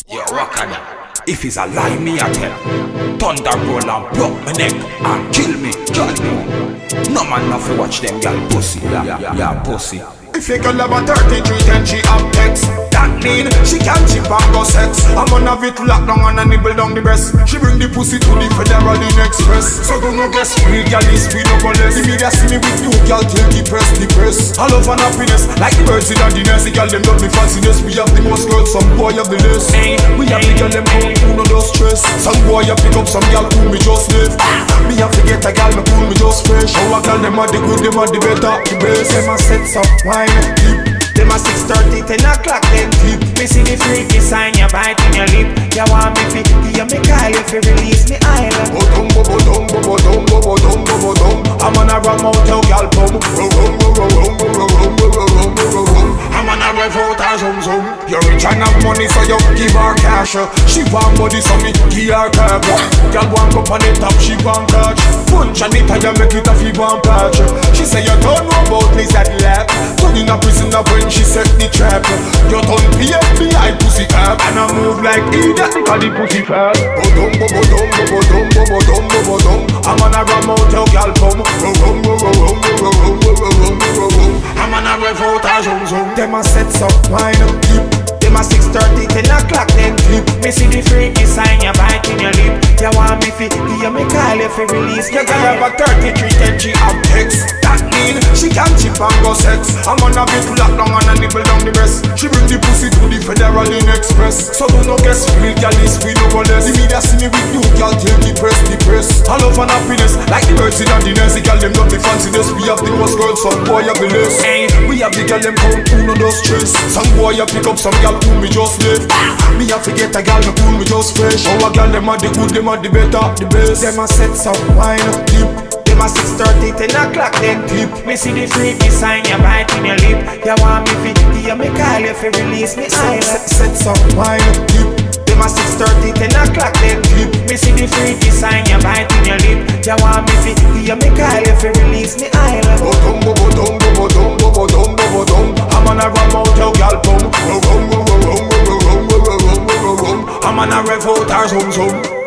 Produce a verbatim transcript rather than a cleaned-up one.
Yeah, what can I? If it's a lie, me I tell. Thunder roll and broke my neck and kill me, kill me. No man nothing watch them girl pussy, yeah, yeah, yeah, pussy. If a girl have a thirty-three ten she have X, that mean she can chip and go sex. I'm gonna have it locked down and a nibble down the breast. She bring the pussy to the Federal in Express. So don't no guess, real girl is we no go less. The media see me with you, girl till the press, the press. I love and happiness, like the birds in the nest. The girl them love me fanciness. We have the most girls, some boy have the less. Hey, we have the girl them home, who no do stress. Some boy have pick up some girl who me just live. Me have to get a girl, me cool, me just fresh. How a girl them are the good, them are the better, the best. Them a set up, wine deep. Them a six thirty, ten o'clock, then deep. Me see the freaky sign, you bite in your lip. You want me fi, you me call if you release me island. Bo-dum, bo-bo-dum, bo-bo-dum, bo-bo-dum, bo-bo-dum. I'm on a rum out, your gal pum. Rum, rum, rum, rum, rum, rum, rum, rum, rum. I'm on a rev out, a zoom zoom. You're rich and have money, so you give her cash. She want body, so me give her cash. Gal want go on the top, she want catch. Punch and it, you make it a fee one patch. She say you don't know about Lizard lap. Turn in a prisoner when she set the trap. You turn P F B I pussy cap. And I move like idiot, cause the pussy fast. Bo-dum, bo-bo-dum, bo-bo-dum, bo-bo-dum, bo-bo-dum. I'm on a rum out, your gal come. Rum, rum, rum, rum, rum, rum, rum, rum, rum. I'm on a rev out, a zoom zoom. Them a set up, wine up deep. Them a six thirty, ten o'clock, then clip. Me see the freaky sign, you bite in your lip. You want me fi, you me call you fi release. You girl have a thirty-three ten she have X. That mean she can chip and go sex. I'm on a bit locked down and a nibble down the breast. She bring the pussy to the Federal in Express. So don't no guess, real girl is we no go less. The media see me with you, girl till the press, the press. I love and happiness, like the birds in the nest. The girl them love the fanciness. We have the most girls, some boy have the less. Hey, we have the girl them come, who no do stress. Some boy have pick up some girl who me just live. Me have to get a girl, me cool, me just fresh. How a girl them are the good, them are the better, the best. Them a set some wine up deep. Them a six thirty, ten o'clock, then clip. Me see the freaky sign, you bite in your lip. You want me fi, you me call you fi release me island. Set some wine up deep. Them a six thirty, ten o'clock, then clip. Me see the freaky sign, you bite in your lip. You want me fi, you me call you fi release me island. Bo-dum, bo-bo-dum, bo-bo-dum, bo-bo-dum, bo-bo-dum. I'm on a rum out, your gal pum. Rum, rum, rum, rum, rum, rum, rum, rum, rum, rum, rum. I'm on a rev out, a zoom zoom.